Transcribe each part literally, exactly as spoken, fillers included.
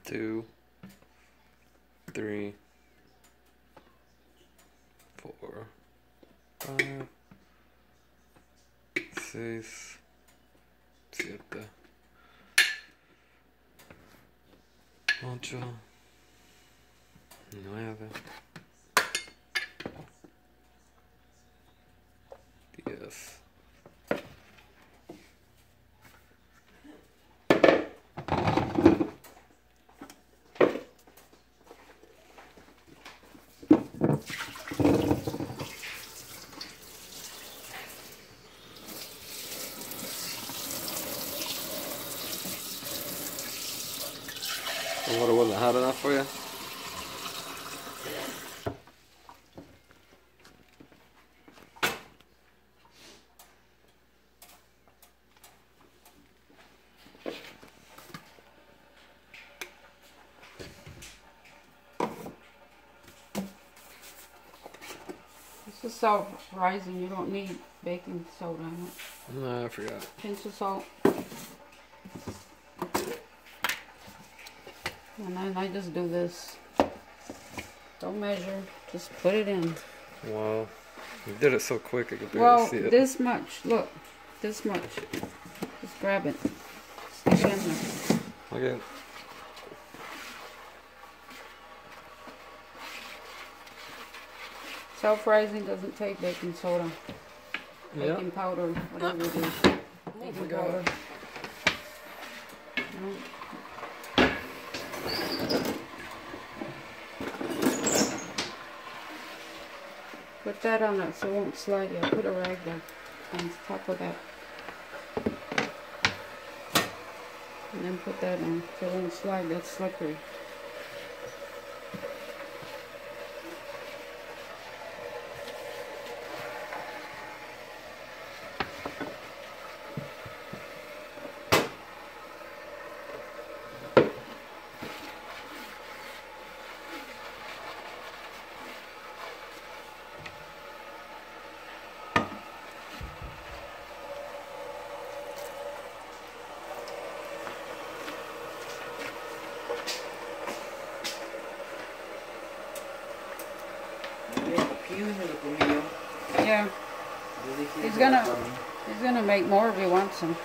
two, three, four, five, six, siete, ocho, nueve, diez. The water wasn't hot enough for you? This is self-rising. You don't need baking soda in it. No, I forgot. Pinch of salt. And then I just do this. Don't measure. Just put it in. Wow. You did it so quick I could barely Well, see it. this much. Look. This much. Just grab it. Stick it in there. Okay. Self-rising doesn't take baking soda. Yeah. Baking powder, whatever it is. Baking my God. powder. No. Put that on it so it won't slide. Yeah, put a rag there on top of that. And then put that on so it won't slide. That's slippery. Yeah. He's gonna he's gonna make more if he wants them.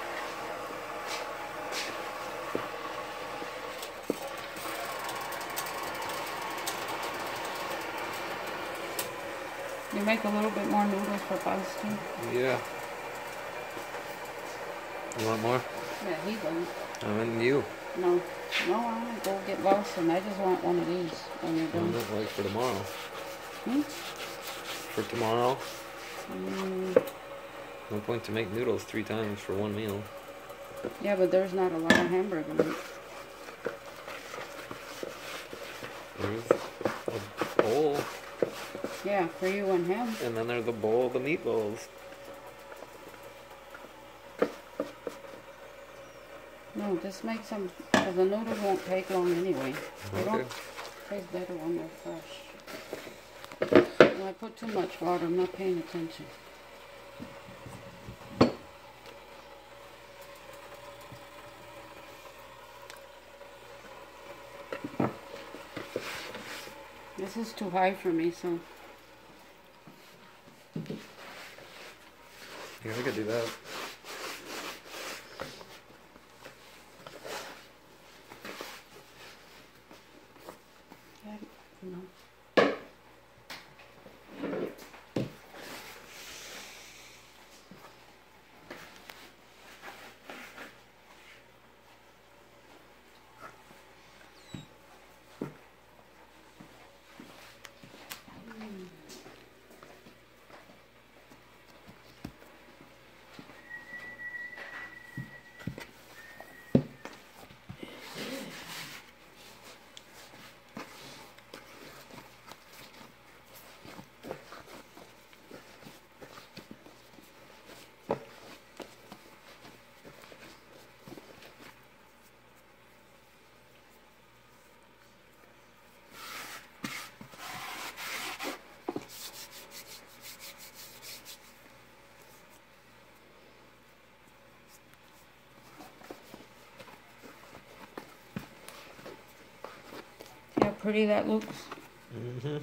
You make a little bit more noodles for Buzz too? Yeah. You want more? Yeah, he doesn't. I mean, you. No. No, I want to go get Lawson. I just want one of these when you're I done. don't like for tomorrow. Hmm? For tomorrow? Mm, No point to make noodles three times for one meal. yeah, but there's not a lot of hamburger meat. There's a bowl, Yeah, for you and him. and then there's a bowl of the meatballs. No, just make some, because the noodles won't take long anyway. They Okay. don't taste better when they're fresh. When I put too much water, I'm not paying attention. This is too high for me, so. Yeah, I could do that. Yeah, you know. pretty that looks? Mm-hmm.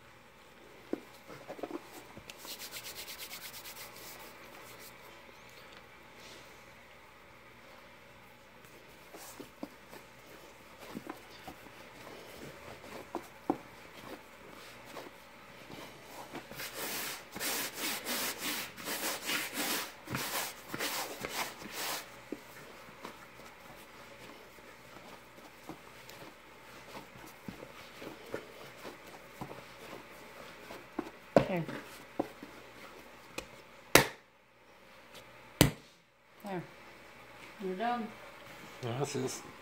Okay. There. You're done. That's just